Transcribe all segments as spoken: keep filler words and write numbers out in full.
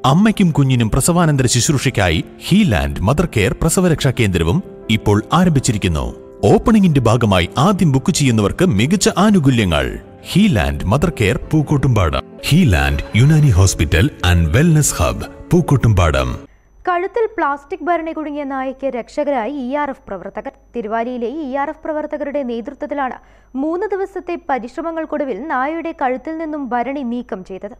അമ്മയ്ക്കും കുഞ്ഞിനും പ്രസവാനന്തര ശുശ്രൂഷയ്ക്കായി ഹീലാൻഡ് mother care പ്രസവരക്ഷാ കേന്ദ്രവും ഇപ്പോൾ ആരംഭിച്ചിരിക്കുന്നു. ഓപ്പണിംഗിന്റെ ഭാഗമായി ആദ്യം ബുക്ക് ചെയ്യുന്നവർക്ക് മികച്ച ആനുകൂല്യങ്ങൾ. Healand mother care Pookkottumpadam. Healand Unani hospital and wellness hub Pookkottumpadam. കഴുത്തിൽ പ്ലാസ്റ്റിക് ഭരണി കുടുങ്ങിയ നായയ്ക്ക് രക്ഷകരായി ഇ ആർ എഫ് പ്രവർത്തകർ. തിരുവാലിയിലെ ഇ ആർ എഫ് പ്രവർത്തകരുടെ നേതൃത്വത്തിലാണ് മൂന്ന് ദിവസത്തെ പരിശ്രമങ്ങൾക്കൊടുവിൽ നായയുടെ കഴുത്തിൽ നിന്നും ഭരണി നീക്കം ചെയ്തത്.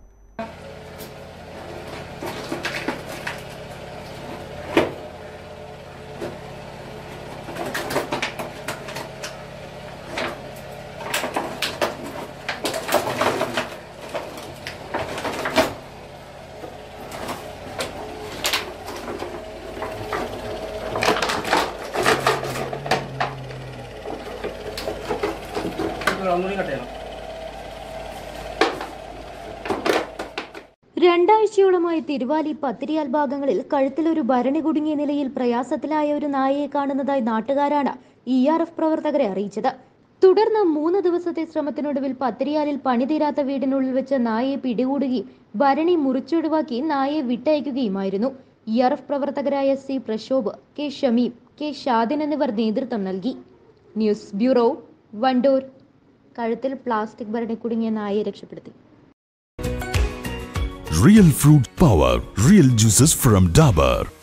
രണ്ടാഴ്ചയോളമായി തിരുവാലി പത്തിരിയാൽ ഭാഗങ്ങളിൽ കഴുത്തിലൊരു ഭരണി കുടുങ്ങിയ നിലയിൽ പ്രയാസത്തിലായ ഒരു നായയെ കാണുന്നതായി നാട്ടുകാരാണ് ഇ ആർ എഫ് പ്രവർത്തകരെ അറിയിച്ചത്. തുടർന്ന് മൂന്ന് ദിവസത്തെ ശ്രമത്തിനൊടുവിൽ പത്തിരിയാലിൽ പണിതീരാത്ത വീടിനുള്ളിൽ വെച്ച് നായയെ പിടികൂടുകയും ഭരണി മുറിച്ചൊഴിവാക്കി നായയെ വിട്ടയക്കുകയുമായിരുന്നു. ഇ ആർ എഫ് പ്രവർത്തകരായ C Prashobh, K Shameem, K Shadin എന്നിവർ നേതൃത്വം നൽകി. News bureau, Wandoor. കഴുത്തിൽ പ്ലാസ്റ്റിക് ഭരണി കുടുങ്ങിയ നായയെ രക്ഷപ്പെടുത്തി. Real fruit power, real juices from Dabur.